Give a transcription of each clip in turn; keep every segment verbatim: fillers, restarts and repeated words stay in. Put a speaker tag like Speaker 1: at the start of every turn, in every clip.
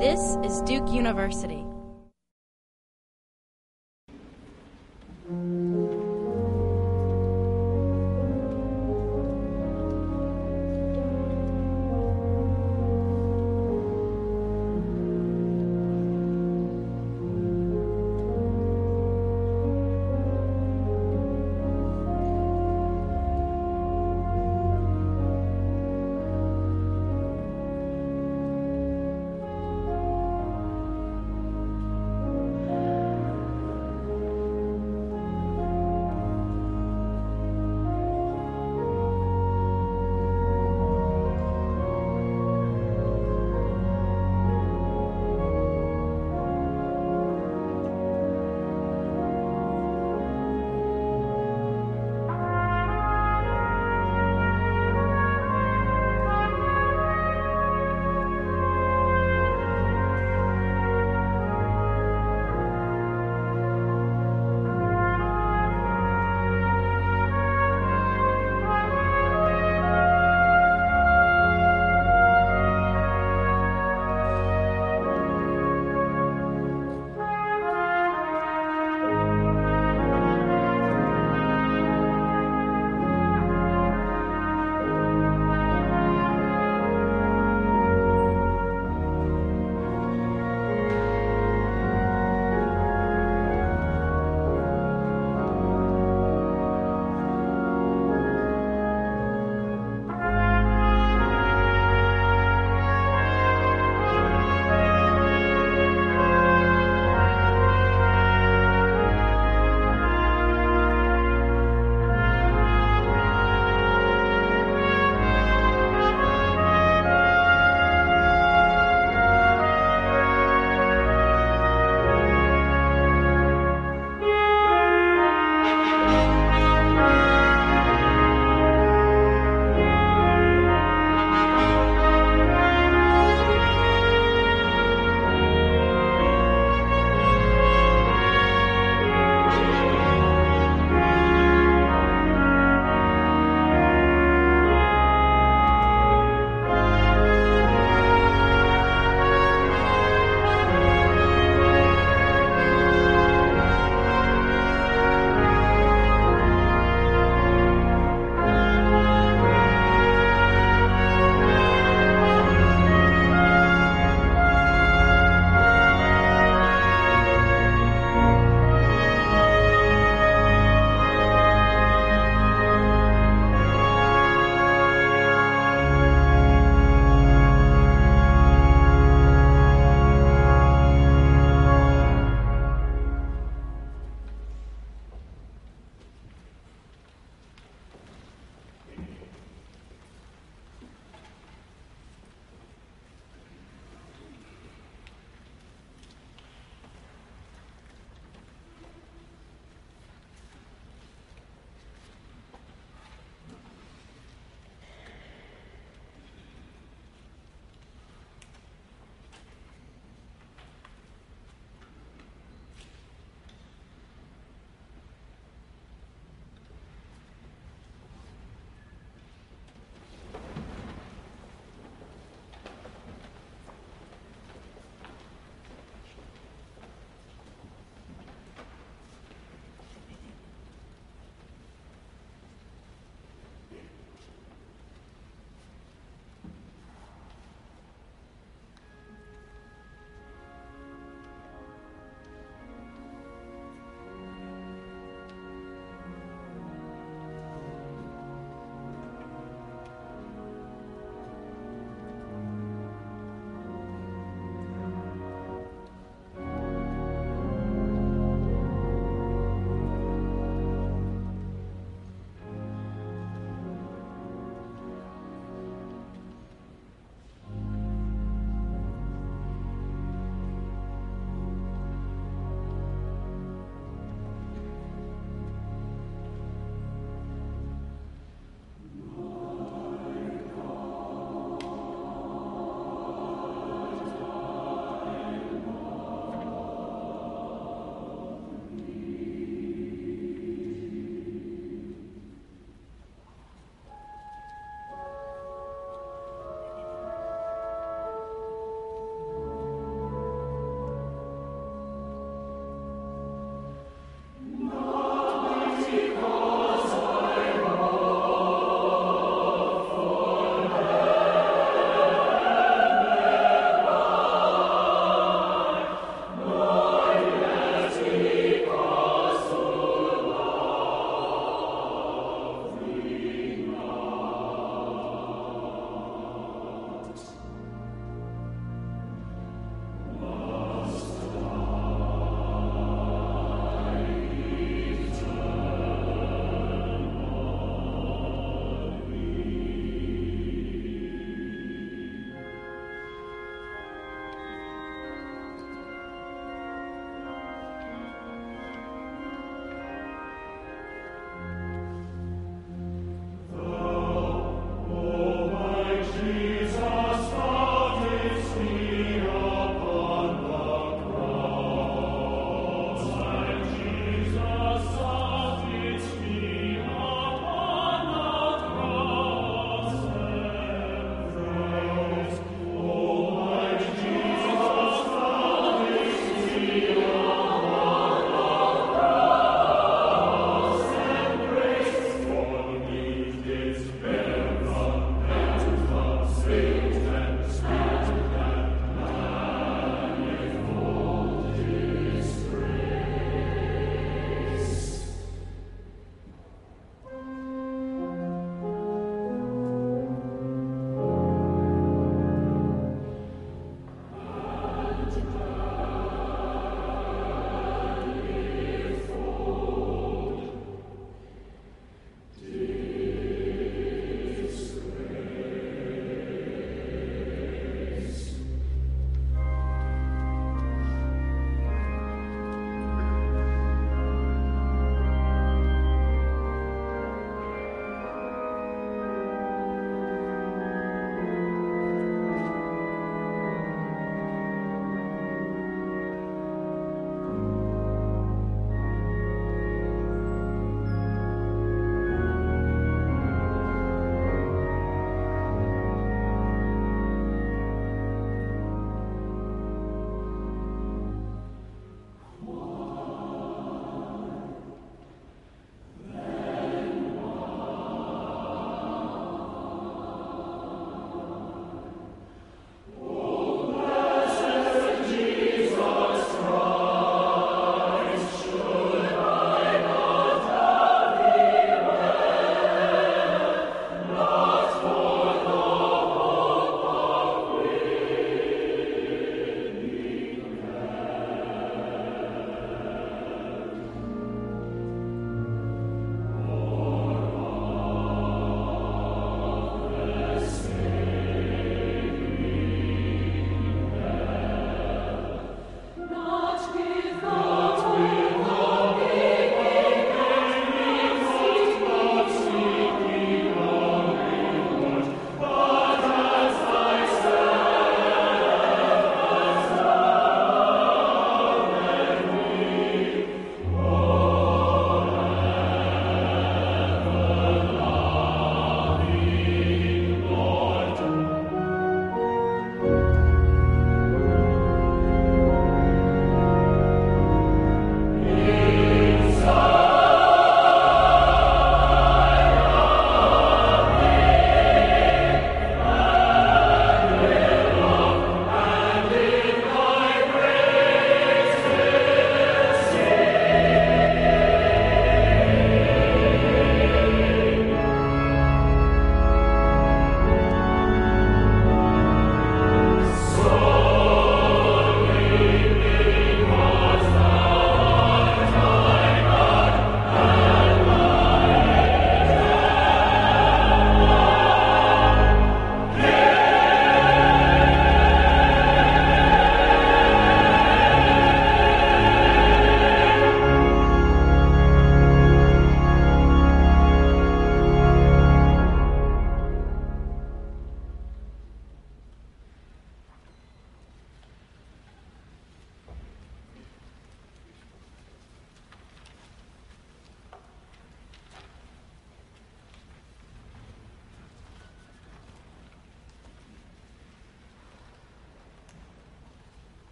Speaker 1: This is Duke University.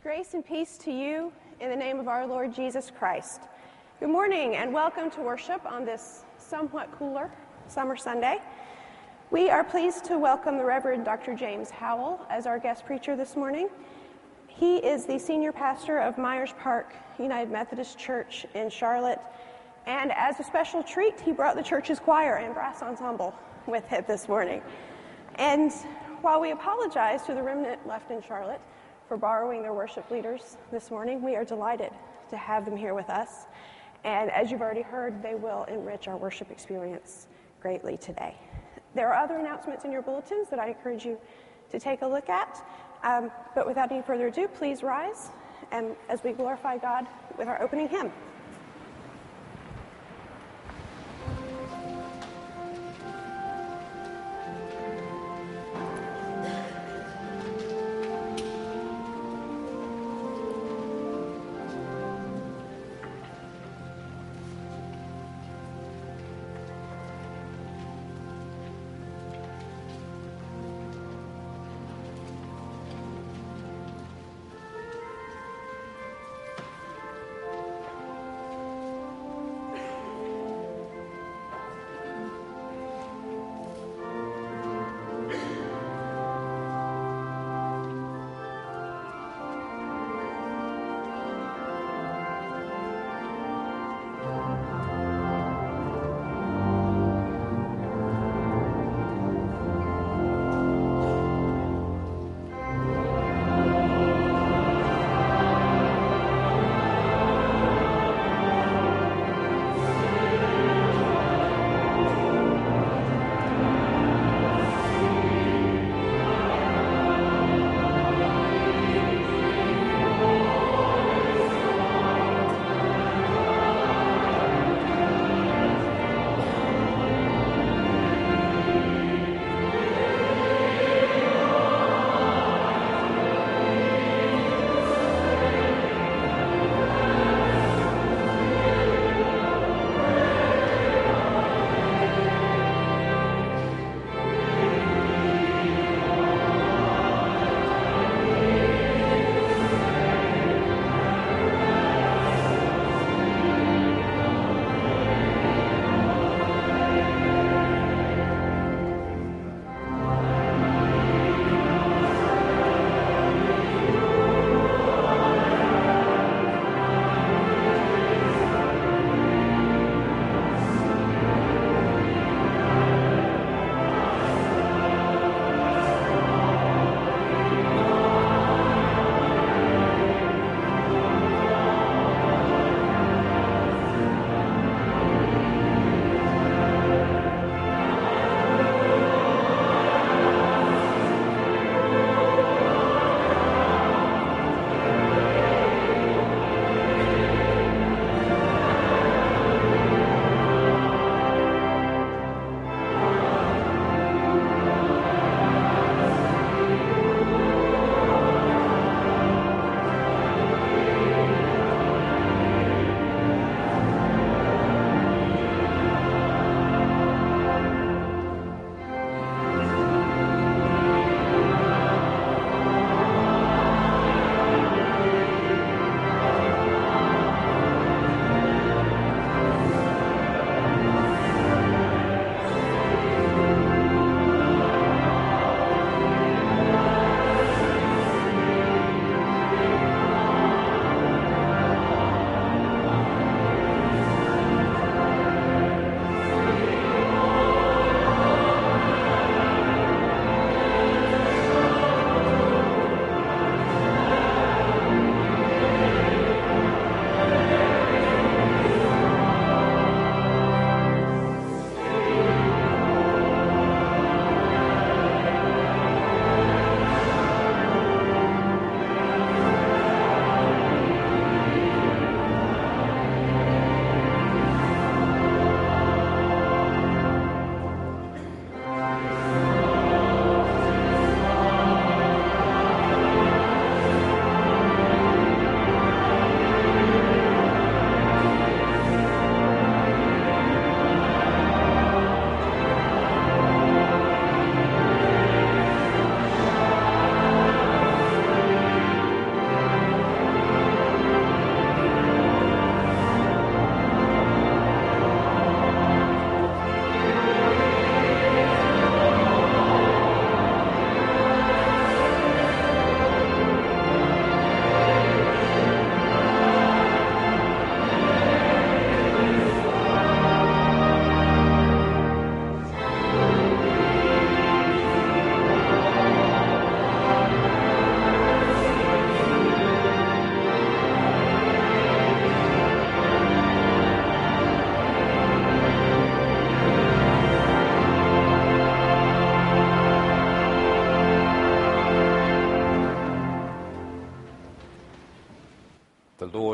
Speaker 2: Grace and peace to you in the name of our Lord Jesus Christ. Good morning and welcome to worship on this somewhat cooler summer Sunday. We are pleased to welcome the Reverend Dr James Howell as our guest preacher this morning. He is the senior pastor of Myers Park United Methodist Church in Charlotte, and as a special treat, he brought the church's choir and brass ensemble with him this morning. And while we apologize to the remnant left in Charlotte for borrowing their worship leaders this morning, we are delighted to have them here with us. And as you've already heard, they will enrich our worship experience greatly today. There are other announcements in your bulletins that I encourage you to take a look at. Um, but without any further ado, please rise and as we glorify God with our opening hymn.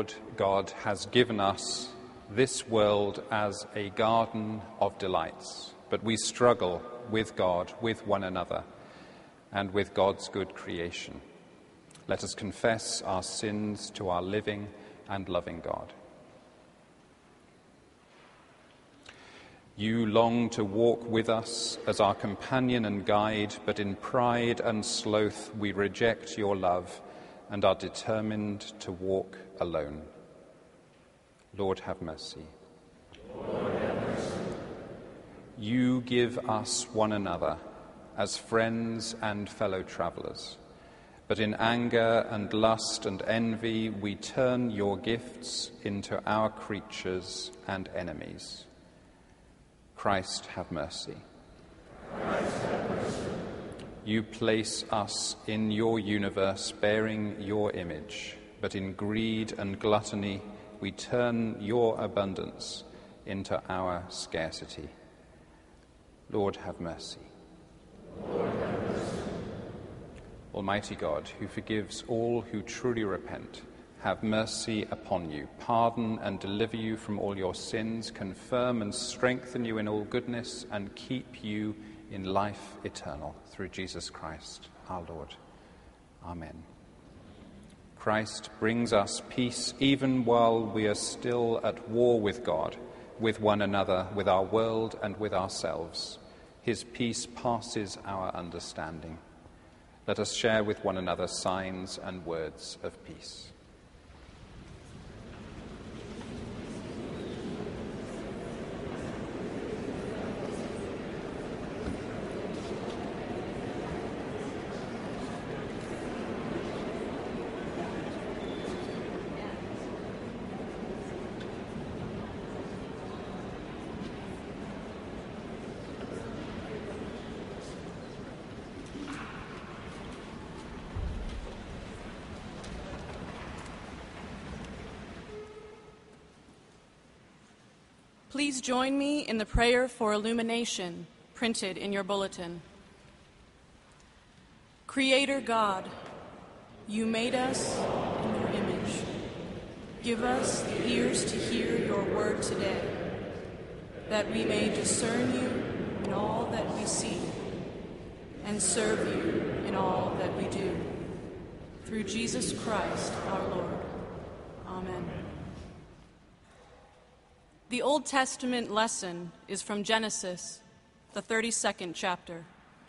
Speaker 3: Lord God has given us this world as a garden of delights, but we struggle with God, with one another, and with God's good creation. Let us confess our sins to our living and loving God. You long to walk with us as our companion and guide, but in pride and sloth we reject your love and are determined to walk alone. Lord, have mercy.
Speaker 4: Lord, have mercy.
Speaker 3: You give us one another as friends and fellow travelers, but in anger and lust and envy we turn your gifts into our creatures and enemies. Christ, have mercy.
Speaker 4: Christ, have mercy.
Speaker 3: You place us in your universe bearing your image, but in greed and gluttony we turn your abundance into our scarcity. Lord, have mercy.
Speaker 4: Lord, have mercy.
Speaker 3: Almighty God, who forgives all who truly repent, have mercy upon you, pardon and deliver you from all your sins, confirm and strengthen you in all goodness, and keep you in life eternal, through Jesus Christ, our Lord. Amen. Christ brings us peace even while we are still at war with God, with one another, with our world, and with ourselves. His peace passes our understanding. Let us share with one another signs and words of peace.
Speaker 1: Please join me in the prayer for illumination printed in your bulletin. Creator God, you made us in your image. Give us the ears to hear your word today, that we may discern you in all that we see and serve you in all that we do. Through Jesus Christ our Lord. Amen. The Old Testament lesson is from Genesis, the thirty-second chapter.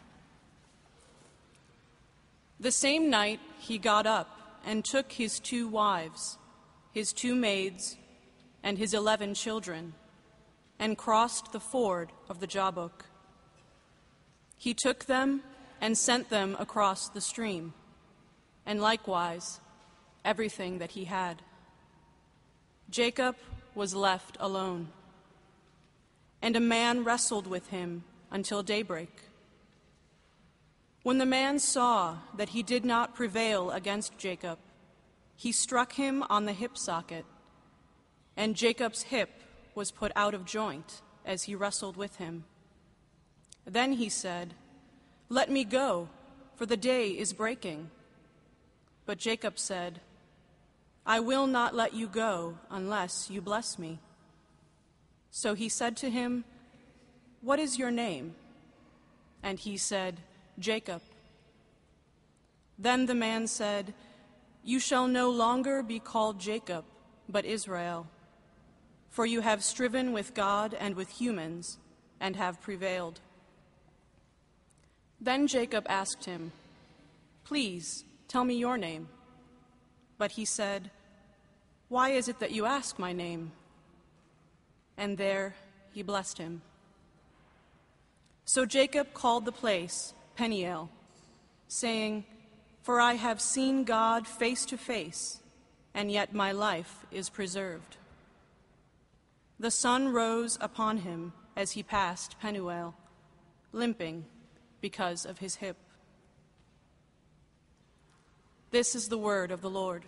Speaker 1: The same night he got up and took his two wives, his two maids, and his eleven children, and crossed the ford of the Jabbok. He took them and sent them across the stream, and likewise everything that he had. Jacob was left alone, and a man wrestled with him until daybreak. When the man saw that he did not prevail against Jacob, he struck him on the hip socket, and Jacob's hip was put out of joint as he wrestled with him. Then he said, "Let me go, for the day is breaking." But Jacob said, "I will not let you go unless you bless me." So he said to him, "What is your name?" And he said, "Jacob." Then the man said, "You shall no longer be called Jacob, but Israel, for you have striven with God and with humans and have prevailed." Then Jacob asked him, "Please tell me your name." But he said, "Why is it that you ask my name?" And there he blessed him. So Jacob called the place Peniel, saying, "For I have seen God face to face, and yet my life is preserved." The sun rose upon him as he passed Penuel, limping because of his hip. This is the word of the Lord.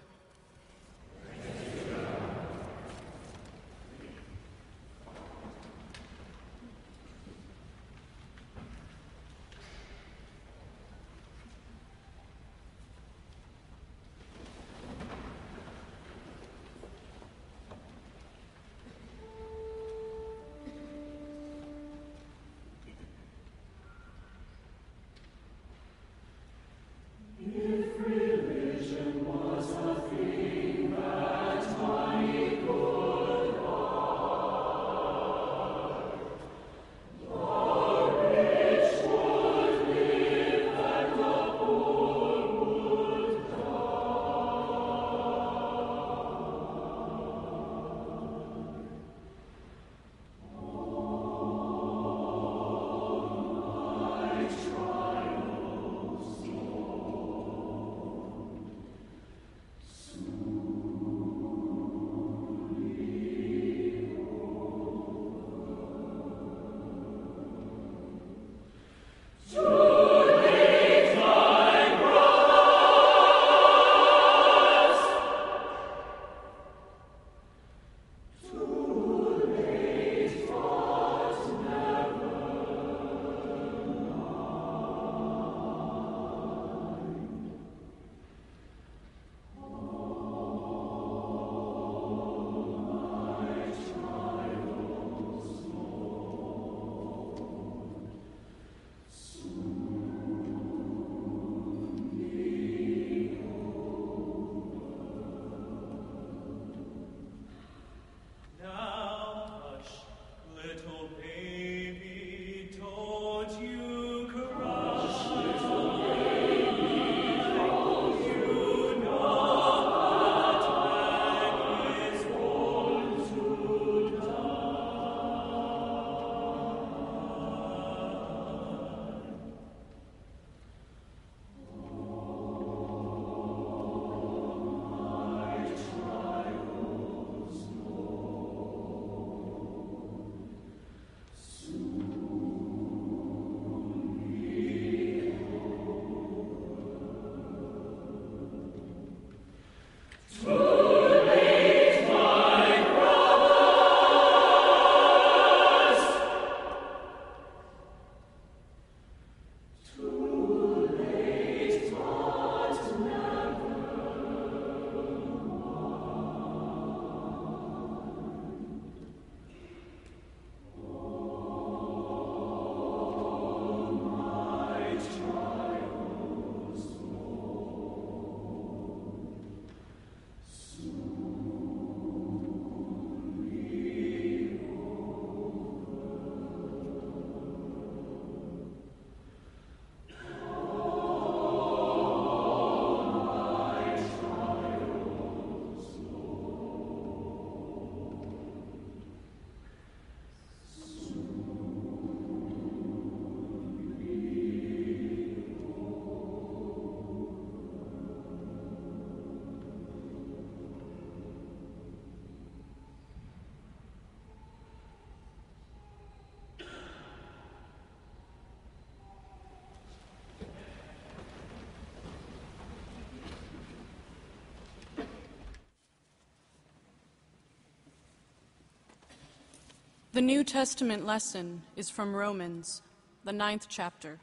Speaker 1: The New Testament lesson is from Romans, the ninth chapter.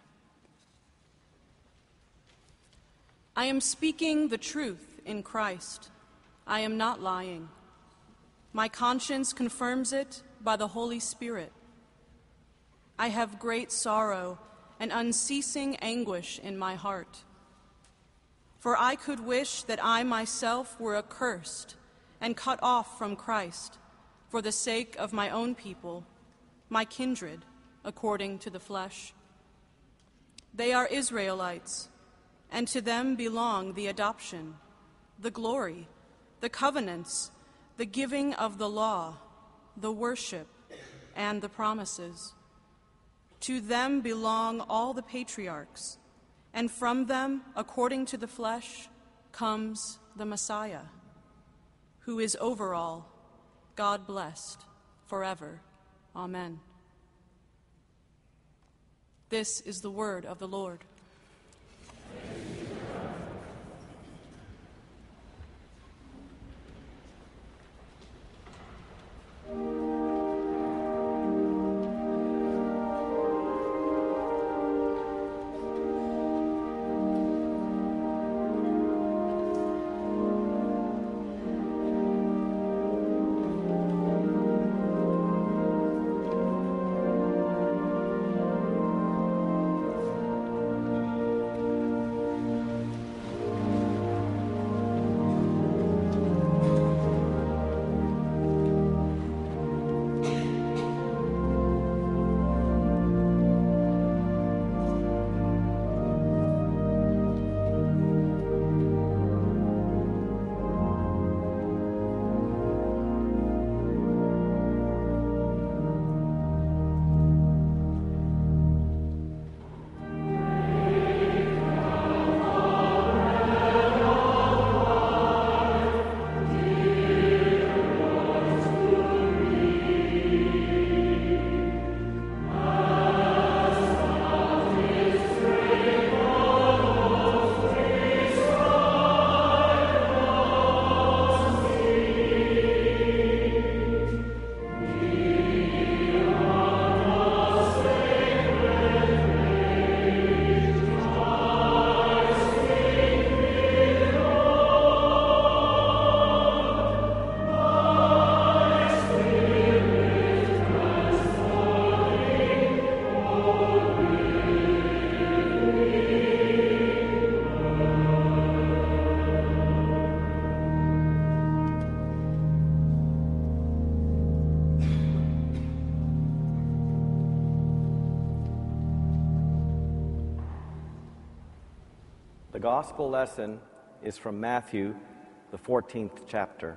Speaker 1: I am speaking the truth in Christ. I am not lying. My conscience confirms it by the Holy Spirit. I have great sorrow and unceasing anguish in my heart. For I could wish that I myself were accursed and cut off from Christ for the sake of my own people, my kindred, according to the flesh. They are Israelites, and to them belong the adoption, the glory, the covenants, the giving of the law, the worship, and the promises. To them belong all the patriarchs, and from them, according to the flesh, comes the Messiah, who is over all, God blessed forever. Amen. This is the word of the Lord.
Speaker 5: The gospel lesson is from Matthew, the fourteenth chapter.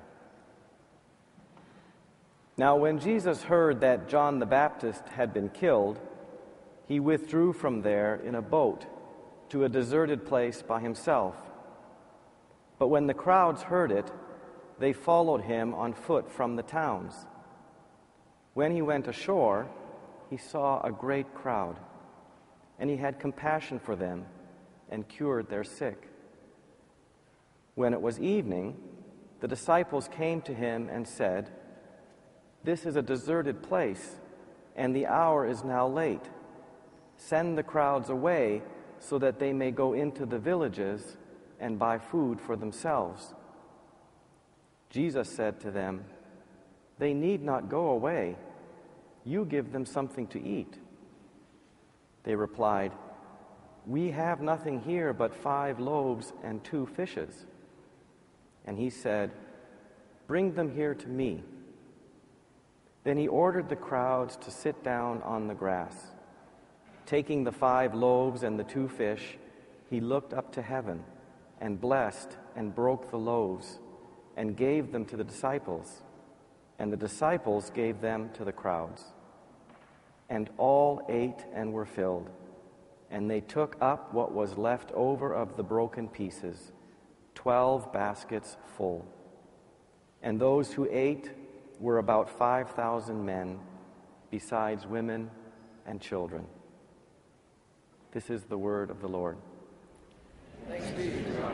Speaker 5: Now, when Jesus heard that John the Baptist had been killed, he withdrew from there in a boat to a deserted place by himself. But when the crowds heard it, they followed him on foot from the towns. When he went ashore, he saw a great crowd, and he had compassion for them and cured their sick. When it was evening, the disciples came to him and said, "This is a deserted place, and the hour is now late. Send the crowds away so that they may go into the villages and buy food for themselves." Jesus said to them, "They need not go away. You give them something to eat." They replied, "We have nothing here but five loaves and two fishes." And he said, "Bring them here to me." Then he ordered the crowds to sit down on the grass. Taking the five loaves and the two fish, he looked up to heaven and blessed and broke the loaves and gave them to the disciples, and the disciples gave them to the crowds. And all ate and were filled, and they took up what was left over of the broken pieces, twelve baskets full. And those who ate were about five thousand men, besides women and children. This is the word of the Lord.
Speaker 4: Thanks be to God.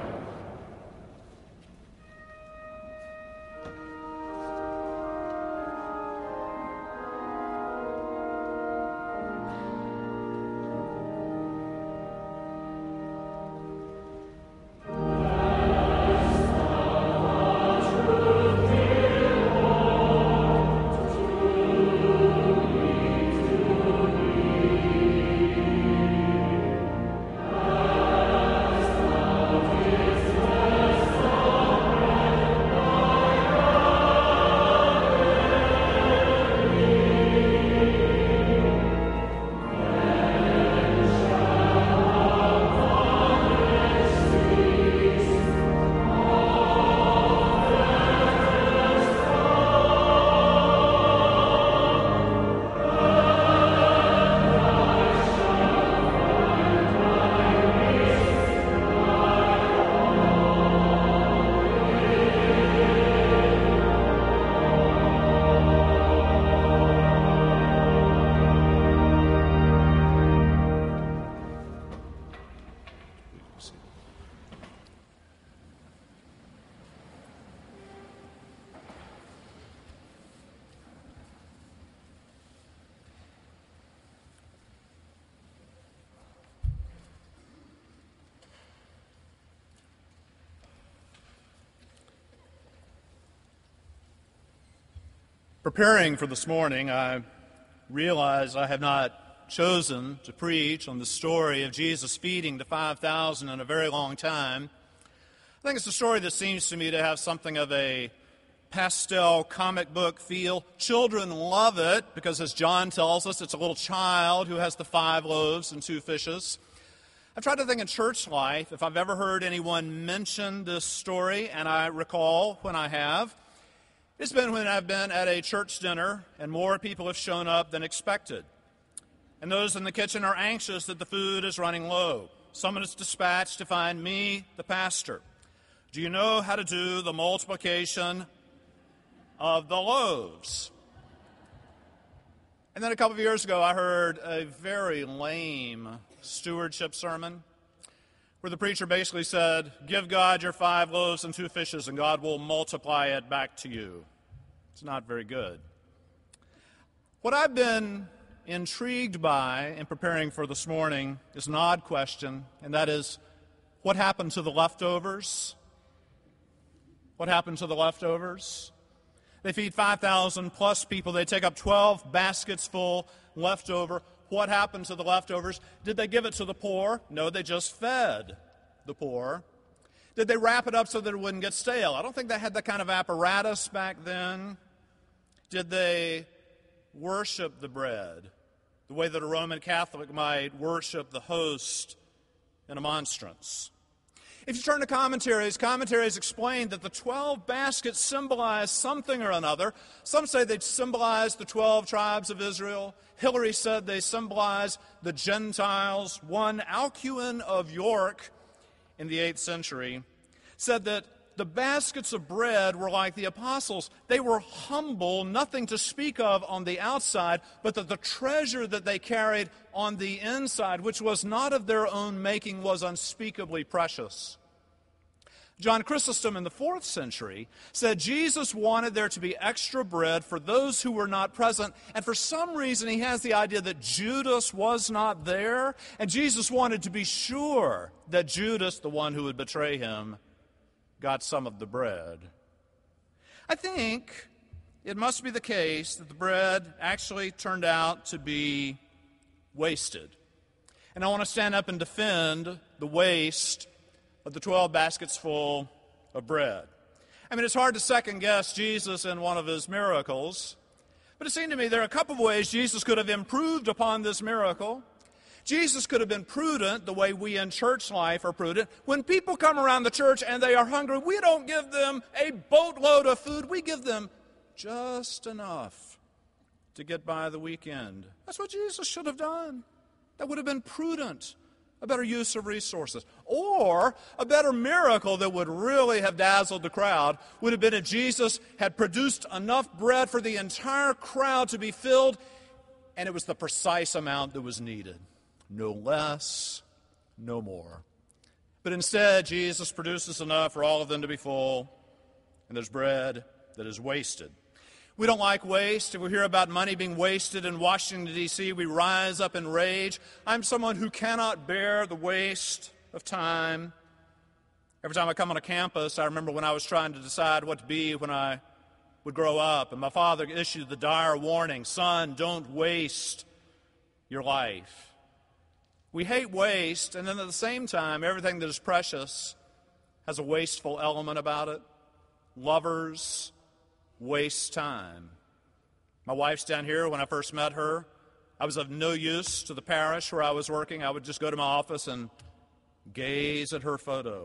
Speaker 6: Preparing for this morning, I realized I have not chosen to preach on the story of Jesus feeding the five thousand in a very long time. I think it's a story that seems to me to have something of a pastel comic book feel. Children love it because, as John tells us, it's a little child who has the five loaves and two fishes. I've tried to think in church life if I've ever heard anyone mention this story, and I recall when I have. It's been when I've been at a church dinner and more people have shown up than expected. And those in the kitchen are anxious that the food is running low. Someone is dispatched to find me, the pastor. Do you know how to do the multiplication of the loaves? And then a couple of years ago, I heard a very lame stewardship sermon where the preacher basically said, give God your five loaves and two fishes and God will multiply it back to you. It's not very good. What I've been intrigued by in preparing for this morning is an odd question, and that is, what happened to the leftovers? What happened to the leftovers? They feed five thousand plus people. They take up twelve baskets full leftover. What happened to the leftovers? Did they give it to the poor? No, they just fed the poor. Did they wrap it up so that it wouldn't get stale? I don't think they had that kind of apparatus back then. Did they worship the bread the way that a Roman Catholic might worship the host in a monstrance? If you turn to commentaries, commentaries explain that the twelve baskets symbolize something or another. Some say they symbolize the twelve tribes of Israel. Hilary said they symbolize the Gentiles. One, Alcuin of York, in the eighth century, said that the baskets of bread were like the apostles. They were humble, nothing to speak of on the outside, but that the treasure that they carried on the inside, which was not of their own making, was unspeakably precious. John Chrysostom in the fourth century said Jesus wanted there to be extra bread for those who were not present, and for some reason he has the idea that Judas was not there, and Jesus wanted to be sure that Judas, the one who would betray him, got some of the bread. I think it must be the case that the bread actually turned out to be wasted. And I want to stand up and defend the waste of the twelve baskets full of bread. I mean, it's hard to second guess Jesus in one of his miracles, but it seemed to me there are a couple of ways Jesus could have improved upon this miracle. Jesus could have been prudent the way we in church life are prudent. When people come around the church and they are hungry, we don't give them a boatload of food. We give them just enough to get by the weekend. That's what Jesus should have done. That would have been prudent, a better use of resources. Or a better miracle that would really have dazzled the crowd would have been if Jesus had produced enough bread for the entire crowd to be filled, and it was the precise amount that was needed. No less, no more. But instead, Jesus produces enough for all of them to be full, and there's bread that is wasted. We don't like waste. If we hear about money being wasted in Washington, D C, we rise up in rage. I'm someone who cannot bear the waste of time. Every time I come on a campus, I remember when I was trying to decide what to be when I would grow up, and my father issued the dire warning, son, don't waste your life. We hate waste, and then at the same time, everything that is precious has a wasteful element about it. Lovers waste time. My wife's down here. When I first met her, I was of no use to the parish where I was working. I would just go to my office and gaze at her photo.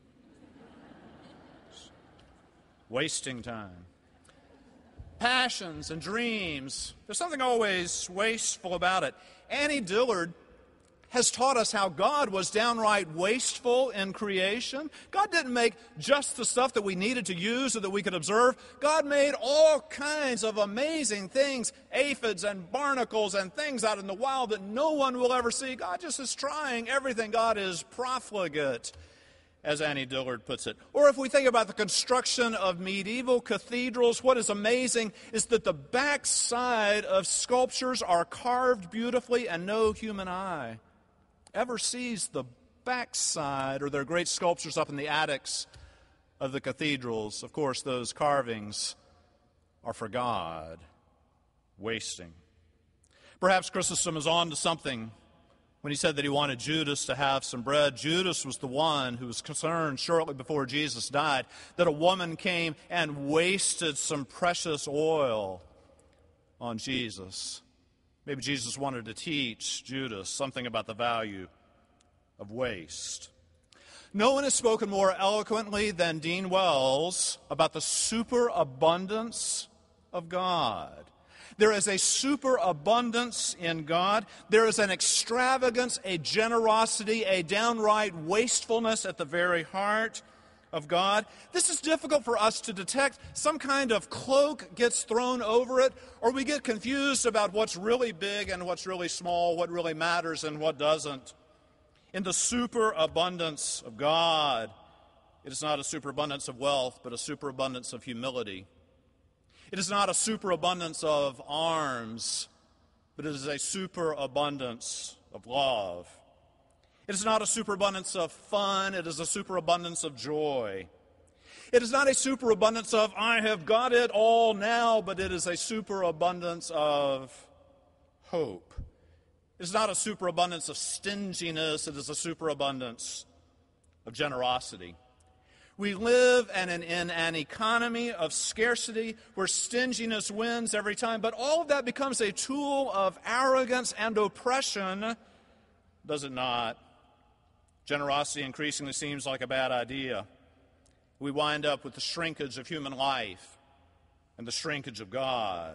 Speaker 6: Wasting time. Passions and dreams. There's something always wasteful about it. Annie Dillard has taught us how God was downright wasteful in creation. God didn't make just the stuff that we needed to use or that we could observe. God made all kinds of amazing things, aphids and barnacles and things out in the wild that no one will ever see. God just is trying everything. God is profligate, as Annie Dillard puts it. Or if we think about the construction of medieval cathedrals, what is amazing is that the backside of sculptures are carved beautifully and no human eye ever sees the backside, or their great sculptures up in the attics of the cathedrals. Of course, those carvings are for God, wasting. Perhaps Chrysostom is on to something when he said that he wanted Judas to have some bread. Judas was the one who was concerned shortly before Jesus died that a woman came and wasted some precious oil on Jesus. Maybe Jesus wanted to teach Judas something about the value of waste. No one has spoken more eloquently than Dean Wells about the superabundance of God. There is a superabundance in God. There is an extravagance, a generosity, a downright wastefulness at the very heart of God. This is difficult for us to detect. Some kind of cloak gets thrown over it, or we get confused about what's really big and what's really small, what really matters and what doesn't. In the superabundance of God, it is not a superabundance of wealth, but a superabundance of humility. It is not a superabundance of arms, but it is a superabundance of love. It is not a superabundance of fun, it is a superabundance of joy. It is not a superabundance of, I have got it all now, but it is a superabundance of hope. It is not a superabundance of stinginess, it is a superabundance of generosity. We live in an, in an economy of scarcity where stinginess wins every time, but all of that becomes a tool of arrogance and oppression, does it not? Generosity increasingly seems like a bad idea. We wind up with the shrinkage of human life and the shrinkage of God.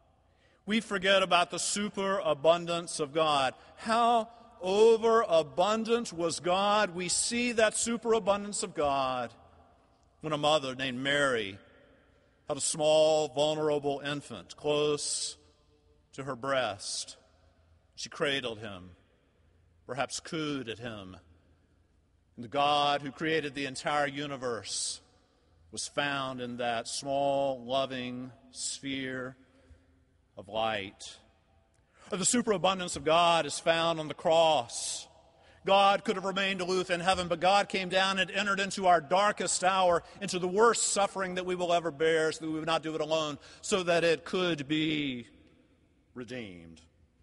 Speaker 6: We forget about the superabundance of God. How overabundant was God? We see that superabundance of God when a mother named Mary had a small, vulnerable infant close to her breast. She cradled him, perhaps cooed at him. And the God who created the entire universe was found in that small, loving sphere of light. Or the superabundance of God is found on the cross. God could have remained aloof in heaven, but God came down and entered into our darkest hour, into the worst suffering that we will ever bear, so that we would not do it alone, so that it could be redeemed.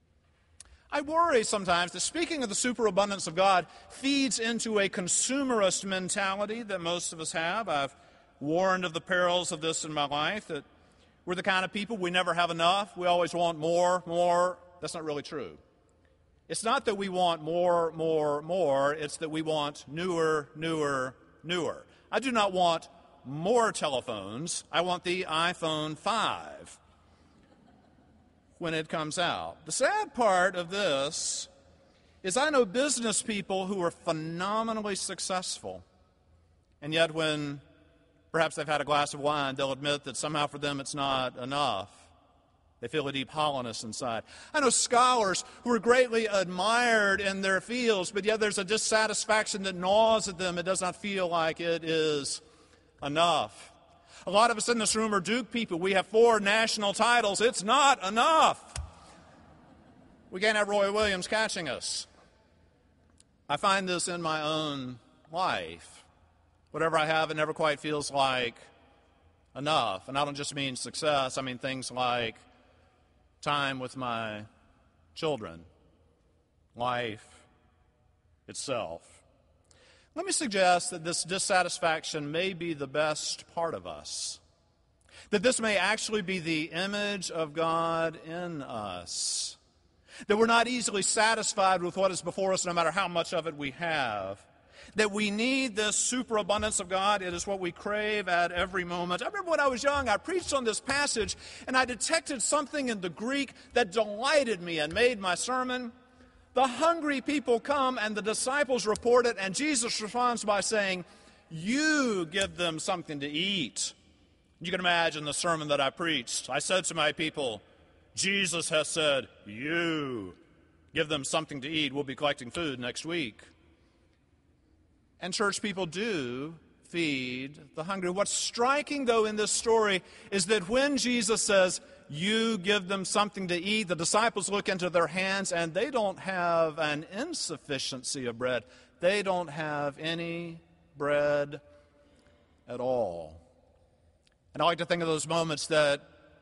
Speaker 6: I worry sometimes that speaking of the superabundance of God feeds into a consumerist mentality that most of us have. I've warned of the perils of this in my life, that we're the kind of people, we never have enough. We always want more, more. That's not really true. It's not that we want more, more, more. It's that we want newer, newer, newer. I do not want more telephones. I want the iPhone five when it comes out. The sad part of this is I know business people who are phenomenally successful, and yet when perhaps they've had a glass of wine, they'll admit that somehow for them it's not enough. They feel a deep hollowness inside. I know scholars who are greatly admired in their fields, but yet there's a dissatisfaction that gnaws at them. It does not feel like it is enough. A lot of us in this room are Duke people. We have four national titles. It's not enough. We can't have Roy Williams catching us. I find this in my own life. Whatever I have, it never quite feels like enough. And I don't just mean success. I mean things like time with my children, life itself. Let me suggest that this dissatisfaction may be the best part of us, that this may actually be the image of God in us, that we're not easily satisfied with what is before us no matter how much of it we have, that we need this superabundance of God. It is what we crave at every moment. I remember when I was young, I preached on this passage, and I detected something in the Greek that delighted me and made my sermon. The hungry people come, and the disciples report it, and Jesus responds by saying, "You give them something to eat." You can imagine the sermon that I preached. I said to my people, Jesus has said, "You give them something to eat." We'll be collecting food next week. And church people do feed the hungry. What's striking, though, in this story is that when Jesus says, "You give them something to eat," the disciples look into their hands and they don't have an insufficiency of bread. They don't have any bread at all. And I like to think of those moments that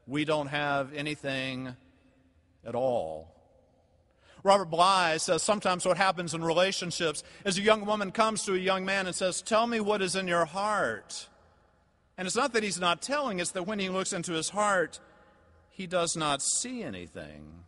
Speaker 6: we don't have anything at all. Robert Bly says sometimes what happens in relationships is a young woman comes to a young man and says, "Tell me what is in your heart." And it's not that he's not telling, it's that when he looks into his heart, he does not see anything.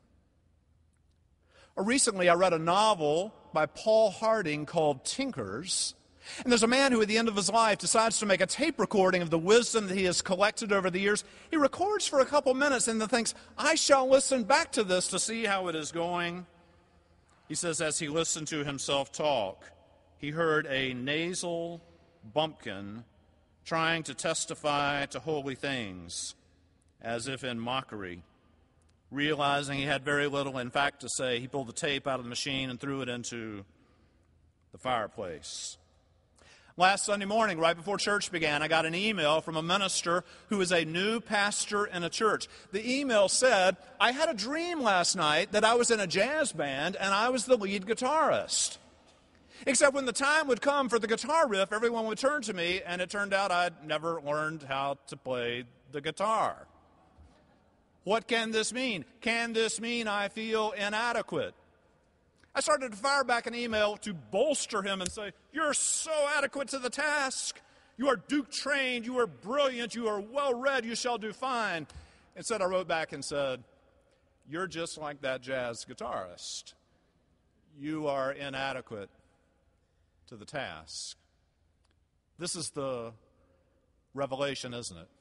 Speaker 6: Or recently I read a novel by Paul Harding called Tinkers. And there's a man who at the end of his life decides to make a tape recording of the wisdom that he has collected over the years. He records for a couple minutes and then thinks, I shall listen back to this to see how it is going. He says as he listened to himself talk, he heard a nasal bumpkin trying to testify to holy things, as if in mockery. Realizing he had very little, in fact, to say, he pulled the tape out of the machine and threw it into the fireplace. Last Sunday morning, right before church began, I got an email from a minister who is a new pastor in a church. The email said, I had a dream last night that I was in a jazz band and I was the lead guitarist. Except when the time would come for the guitar riff, everyone would turn to me, and it turned out I'd never learned how to play the guitar. What can this mean? Can this mean I feel inadequate? I started to fire back an email to bolster him and say, you're so adequate to the task. You are Duke trained. You are brilliant. You are well read. You shall do fine. Instead, I wrote back and said, you're just like that jazz guitarist. You are inadequate to the task. This is the revelation, isn't it?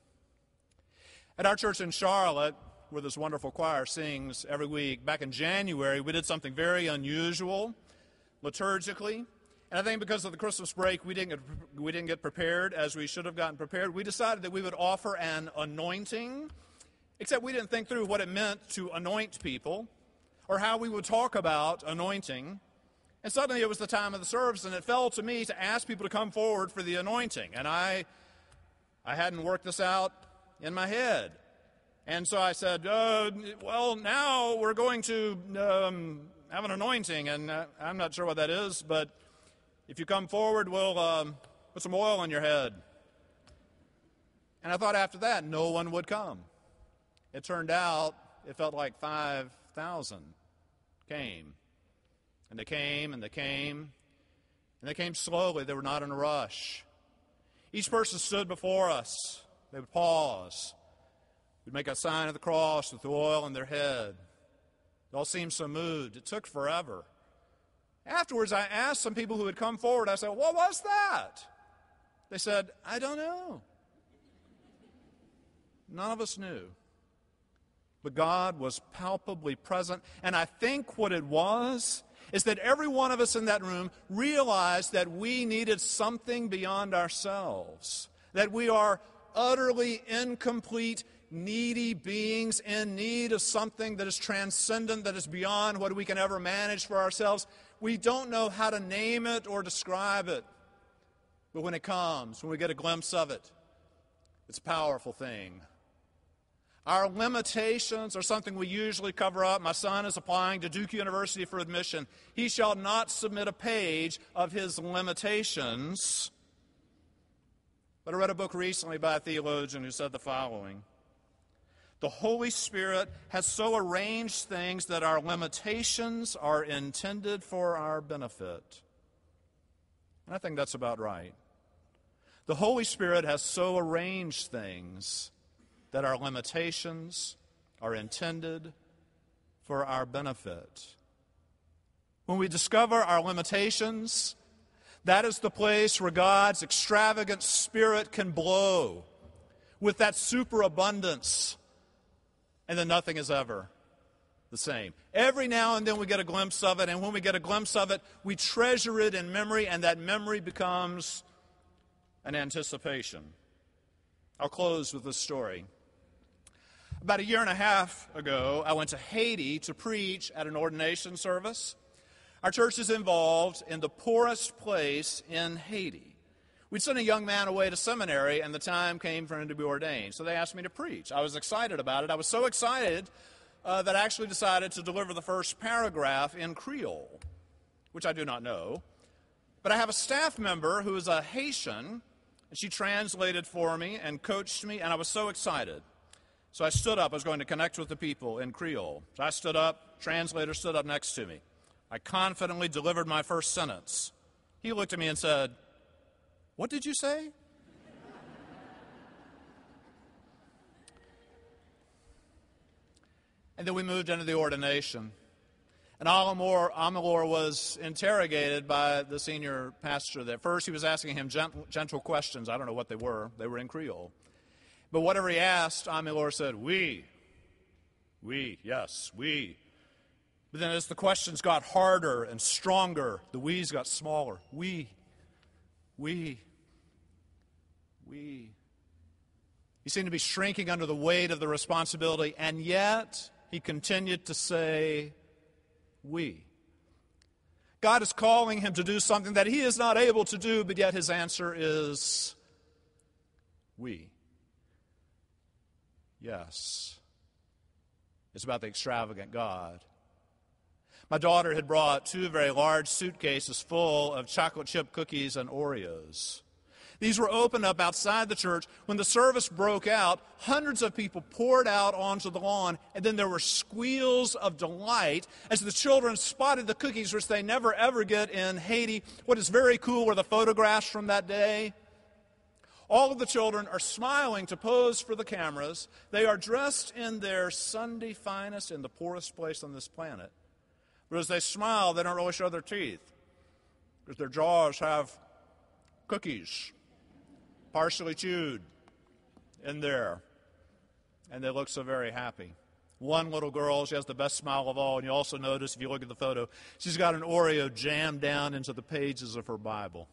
Speaker 6: At our church in Charlotte, where this wonderful choir sings every week, back in January, we did something very unusual liturgically. And I think because of the Christmas break, we didn't get, we didn't get prepared as we should have gotten prepared. We decided that we would offer an anointing, except we didn't think through what it meant to anoint people or how we would talk about anointing. And suddenly it was the time of the service, and it fell to me to ask people to come forward for the anointing. And I, I hadn't worked this out in my head. And so I said, uh, well, now we're going to um, have an anointing, and uh, I'm not sure what that is, but if you come forward, we'll um, put some oil on your head. And I thought after that, no one would come. It turned out it felt like five thousand came. And they came, and they came, and they came slowly. They were not in a rush. Each person stood before us. They would pause. We'd make a sign of the cross with the oil on their head. It all seemed so moved. It took forever. Afterwards, I asked some people who had come forward, I said, what was that? They said, I don't know. None of us knew. But God was palpably present. And I think what it was is that every one of us in that room realized that we needed something beyond ourselves, that we are utterly incomplete, needy beings in need of something that is transcendent, that is beyond what we can ever manage for ourselves. We don't know how to name it or describe it. But when it comes, when we get a glimpse of it, it's a powerful thing. Our limitations are something we usually cover up. My son is applying to Duke University for admission. He shall not submit a page of his limitations. But I read a book recently by a theologian who said the following: the Holy Spirit has so arranged things that our limitations are intended for our benefit. And I think that's about right. The Holy Spirit has so arranged things that our limitations are intended for our benefit. When we discover our limitations, that is the place where God's extravagant Spirit can blow with that superabundance, and then nothing is ever the same. Every now and then we get a glimpse of it, and when we get a glimpse of it, we treasure it in memory, and that memory becomes an anticipation. I'll close with this story. About a year and a half ago, I went to Haiti to preach at an ordination service. Our church is involved in the poorest place in Haiti. We'd sent a young man away to seminary, and the time came for him to be ordained. So they asked me to preach. I was excited about it. I was so excited uh, that I actually decided to deliver the first paragraph in Creole, which I do not know. But I have a staff member who is a Haitian, and she translated for me and coached me, and I was so excited. So I stood up. I was going to connect with the people in Creole. So I stood up. Translator stood up next to me. I confidently delivered my first sentence. He looked at me and said, "What did you say?" And then we moved into the ordination. And Amalor, Amalor was interrogated by the senior pastor there. First, he was asking him gentle, gentle questions. I don't know what they were. They were in Creole. But whatever he asked, Amalor said, "We, we, yes, we." But then as the questions got harder and stronger, the we's got smaller. We, we, we. He seemed to be shrinking under the weight of the responsibility, and yet he continued to say, "We." God is calling him to do something that he is not able to do, but yet his answer is, "We." Yes. It's about the extravagant God. My daughter had brought two very large suitcases full of chocolate chip cookies and Oreos. These were opened up outside the church. When the service broke out, hundreds of people poured out onto the lawn, and then there were squeals of delight as the children spotted the cookies, which they never ever get in Haiti. What is very cool were the photographs from that day. All of the children are smiling to pose for the cameras. They are dressed in their Sunday finest in the poorest place on this planet. But as they smile, they don't really show their teeth, because their jaws have cookies, partially chewed, in there. And they look so very happy. One little girl, she has the best smile of all, and you also notice, if you look at the photo, she's got an Oreo jammed down into the pages of her Bible.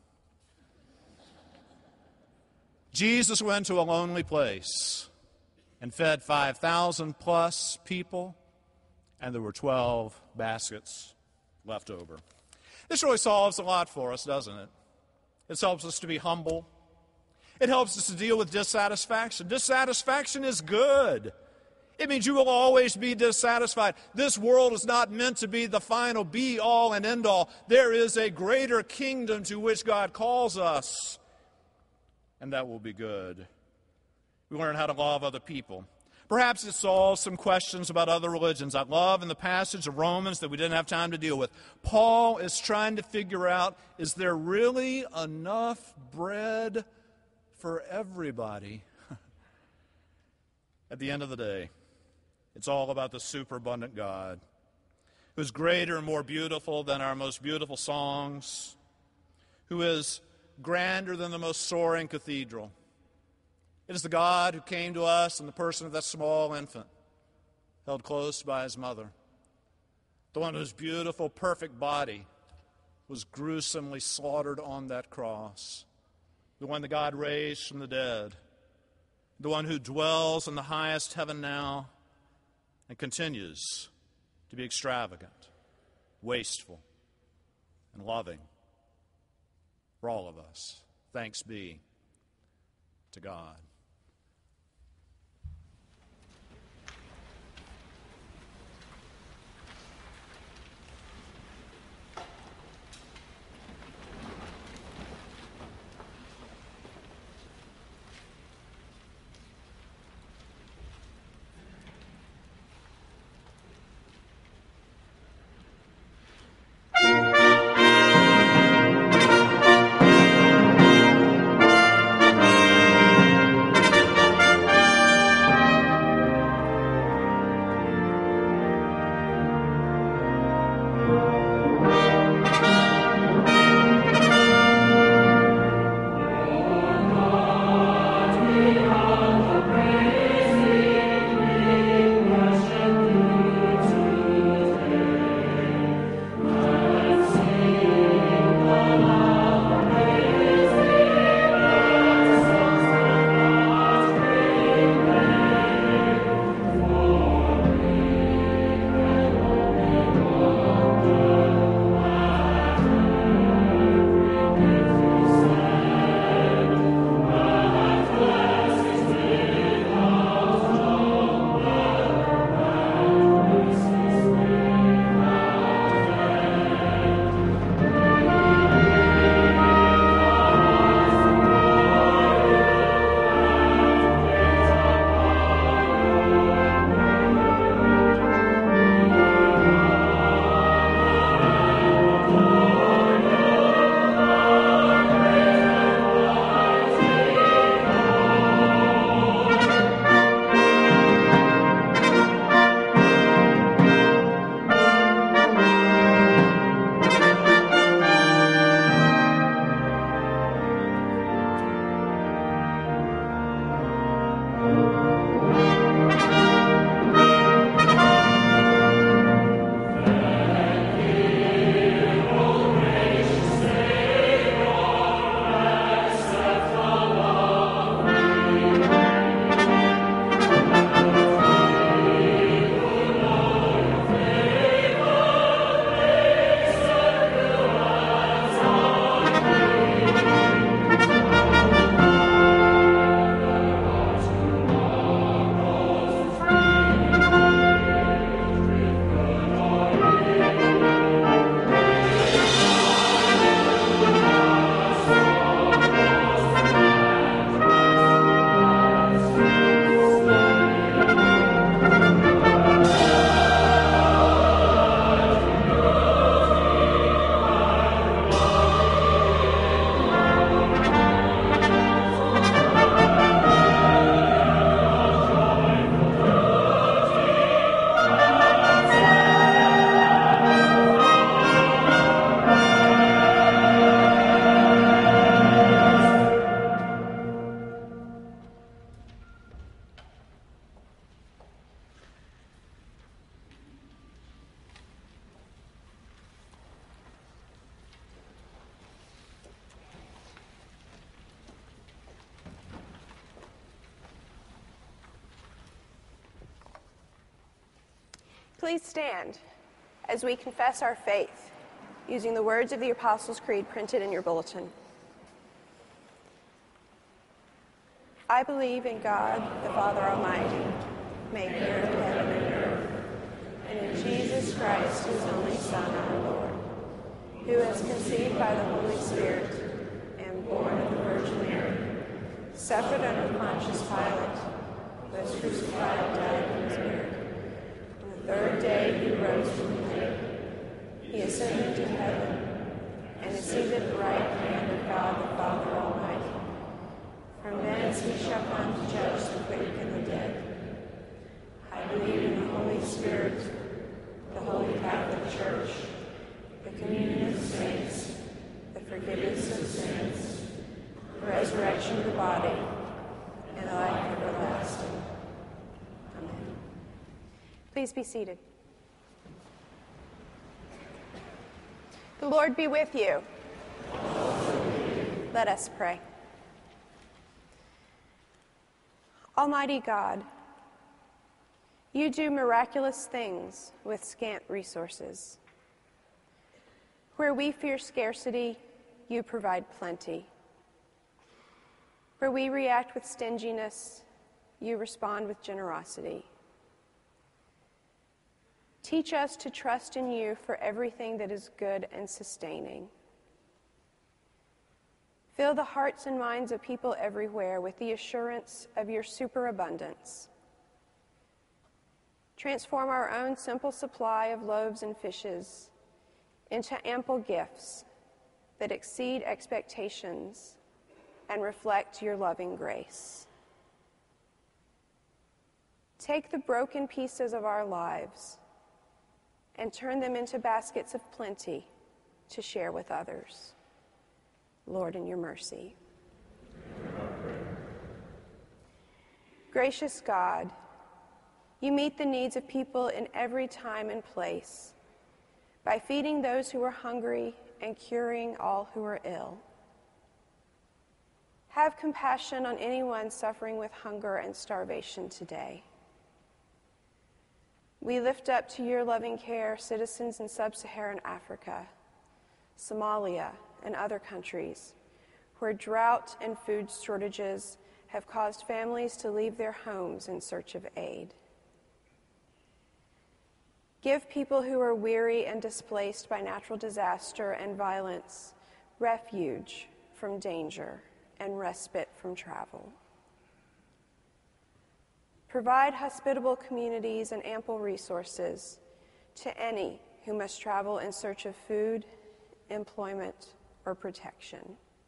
Speaker 6: Jesus went to a lonely place and fed five thousand plus people, and there were twelve baskets left over. This really solves a lot for us, doesn't it? It helps us to be humble. It helps us to deal with dissatisfaction. Dissatisfaction is good. It means you will always be dissatisfied. This world is not meant to be the final be-all and end-all. There is a greater kingdom to which God calls us, and that will be good. We learn how to love other people. Perhaps it solves some questions about other religions. I love in the passage of Romans that we didn't have time to deal with. Paul is trying to figure out, is there really enough bread for everybody? At the end of the day, it's all about the superabundant God, who is greater and more beautiful than our most beautiful songs, who is grander than the most soaring cathedral. It is the God who came to us in the person of that small infant, held close by his mother. The one whose beautiful, perfect body was gruesomely slaughtered on that cross. The one that God raised from the dead. The one who dwells in the highest heaven now and continues to be extravagant, wasteful, and loving for all of us. Thanks be to God.
Speaker 2: Please stand as we confess our faith using the words of the Apostles' Creed printed in your bulletin. I believe in God, the Father Almighty, maker of heaven and earth, and in Jesus Christ, his only Son, our Lord, who was conceived by the Holy Spirit and born of the Virgin Mary, suffered under Pontius Pilate, was crucified, died, and was buried. On the third day he rose from the dead. He ascended to heaven and is seated at the right hand of God the Father Almighty. From thence he shall come to judge the quick and the dead. I believe in the Holy Spirit, the Holy Catholic Church, the communion of saints, the forgiveness of sins, the resurrection of the body, and life everlasting. Amen. Please be seated. The Lord be with you. Let us pray. Almighty God, you do miraculous things with scant resources. Where we fear scarcity, you provide plenty. Where we react with stinginess, you respond with generosity. Teach us to trust in you for everything that is good and sustaining. Fill the hearts and minds of people everywhere with the assurance of your superabundance. Transform our own simple supply of loaves and fishes into ample gifts that exceed expectations and reflect your loving grace. Take the broken pieces of our lives and turn them into baskets of plenty to share with others. Lord, in your mercy. Gracious God, you meet the needs of people in every time and place by feeding those who are hungry and curing all who are ill. Have compassion on anyone suffering with hunger and starvation today. We lift up to your loving care citizens in sub-Saharan Africa, Somalia, and other countries where drought and food shortages have caused families to leave their homes in search of aid. Give people who are weary and displaced by natural disaster and violence refuge from danger and respite from travel. Provide hospitable communities and ample resources to any who must travel in search of food, employment, or protection.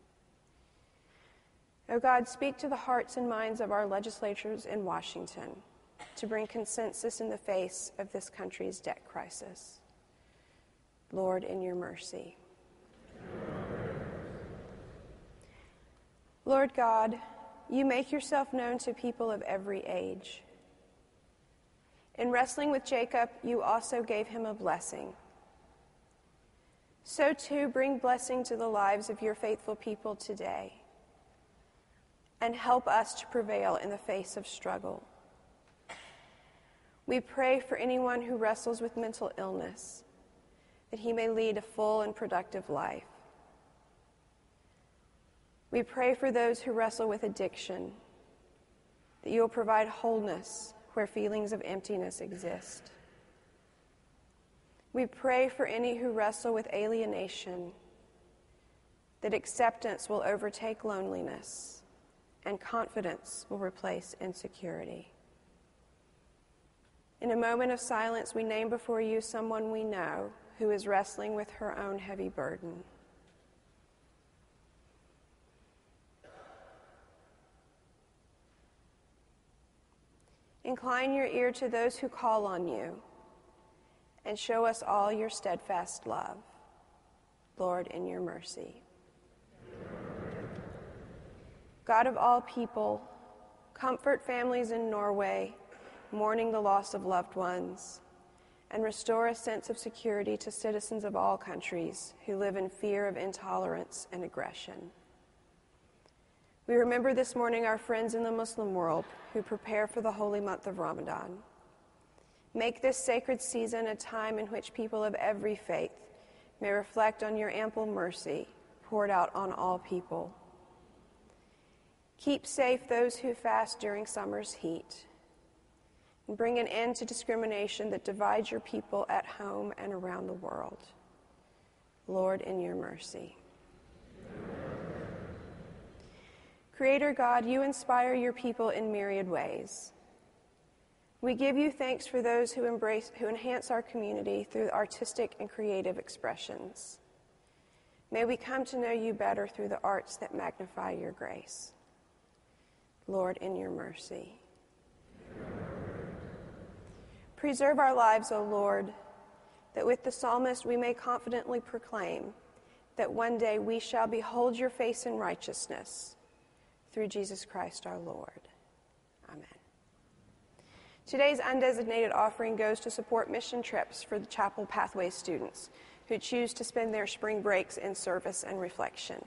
Speaker 2: O God, speak to the hearts and minds of our legislators in Washington to bring consensus in the face of this country's debt crisis. Lord, in your mercy. Lord God, you make yourself known to people of every age. In wrestling with Jacob, you also gave him a blessing. So too, bring blessing to the lives of your faithful people today, and help us to prevail in the face of struggle. We pray for anyone who wrestles with mental illness, that he may lead a full and productive life. We pray for those who wrestle with addiction, that you will provide wholeness where feelings of emptiness exist. We pray for any who wrestle with alienation, that acceptance will overtake loneliness and confidence will replace insecurity. In a moment of silence, we name before you someone we know who is wrestling with her own heavy burden. Incline your ear to those who call on you, and show us all your steadfast love. Lord, in your mercy. God of all people, comfort families in Norway mourning the loss of loved ones, and restore a sense of security to citizens of all countries who live in fear of intolerance and aggression. We remember this morning our friends in the Muslim world who prepare for the holy month of Ramadan. Make this sacred season a time in which people of every faith may reflect on your ample mercy poured out on all people. Keep safe those who fast during summer's heat, and bring an end to discrimination that divides your people at home and around the world. Lord, in your mercy. Creator God, you inspire your people in myriad ways. We give you thanks for those who embrace, who enhance our community through artistic and creative expressions. May we come to know you better through the arts that magnify your grace. Lord, in your mercy. Preserve our lives, O Lord, that with the psalmist we may confidently proclaim that one day we shall behold your face in righteousness through Jesus Christ our Lord. Amen. Today's undesignated offering goes to support mission trips for the Chapel Pathways students who choose to spend their spring breaks in service and reflection.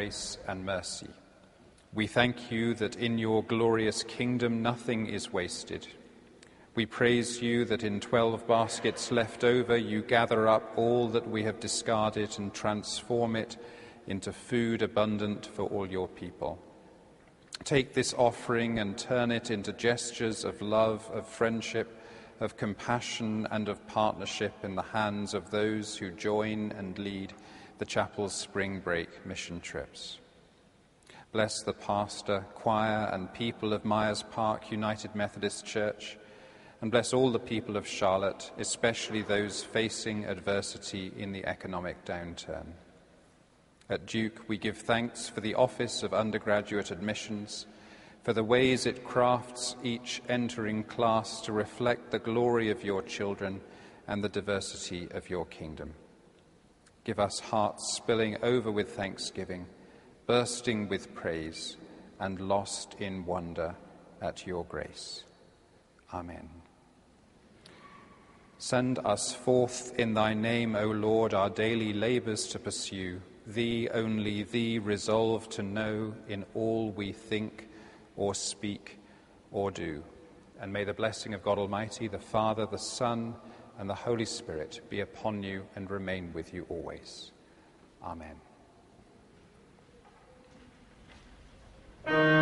Speaker 3: grace and mercy. We thank you that in your glorious kingdom nothing is wasted. We praise you that in twelve baskets left over you gather up all that we have discarded and transform it into food abundant for all your people. Take this offering and turn it into gestures of love, of friendship, of compassion and of partnership in the hands of those who join and lead the chapel's spring break mission trips. Bless the pastor, choir and people of Myers Park United Methodist Church, and bless all the people of Charlotte, especially those facing adversity in the economic downturn. At Duke, we give thanks for the Office of Undergraduate Admissions, for the ways it crafts each entering class to reflect the glory of your children and the diversity of your kingdom. Give us hearts spilling over with thanksgiving, bursting with praise, and lost in wonder at your grace. Amen. Send us forth in thy name, O Lord, our daily labours to pursue, thee only, thee resolve to know in all we think or speak or do. And may the blessing of God Almighty, the Father, the Son, and the Holy Spirit be upon you and remain with you always. Amen.